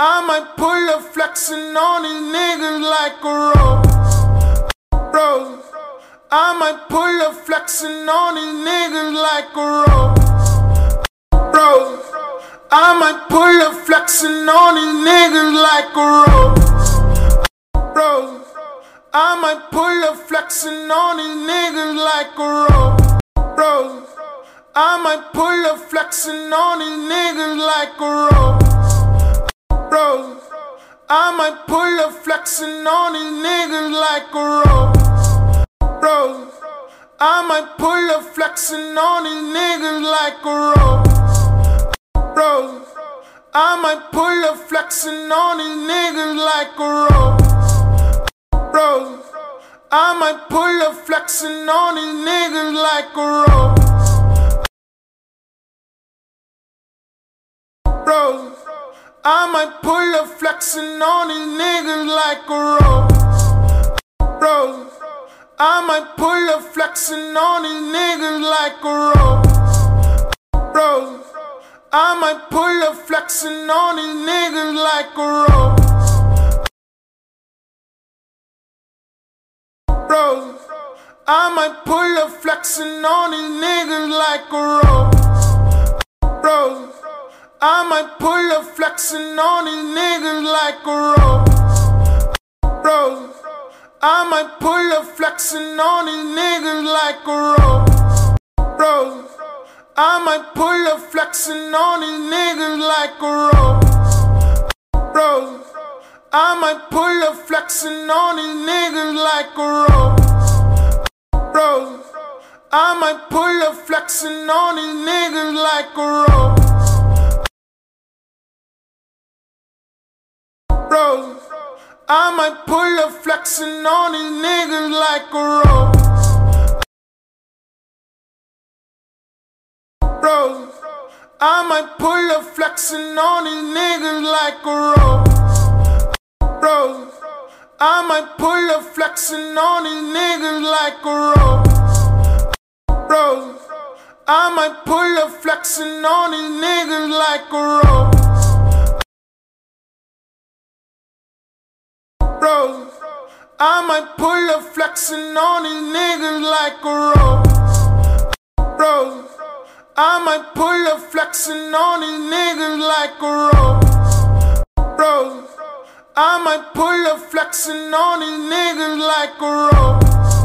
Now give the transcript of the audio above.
I might pull up flexing on these niggas like a rose. I might pull up flexing on these niggas like a rose. I might pull up flexing on these niggas like a rose. I might pull up flexing on these niggas like a rose. I might pull up flexing on these niggas like a rose. I might pull up flexing on these niggas like a rose. I might pull up flexing on these niggas like a rose. I might pull up flexing on these niggas like a rose. I might pull up flexing on these niggas like a rose. I might pull up flexing on these niggas like a rose. I might pull up flexing on these niggas like a rose. I might pull up flexing on these niggas like a rose. I might pull up flexing on these niggas like a rose. I might pull up flexing on these niggas like a rose. I might pull up flexing on these niggas like a rose. I might pull up flexing on these niggas like a rose. I might pull up flexing on these niggas like a rose. I might pull up flexing on these niggas like a rose. I might pull up flexing on these niggas like a rose. I might pull up flexing on these niggas like a rose. I might pull up flexing on these niggas like a rose. I might pull up flexing on these niggas like a rose. I might pull up flexing on these niggas like a rose. I might pull up flexing on these niggas like a rose. I might pull up flexing on these niggas like a rose.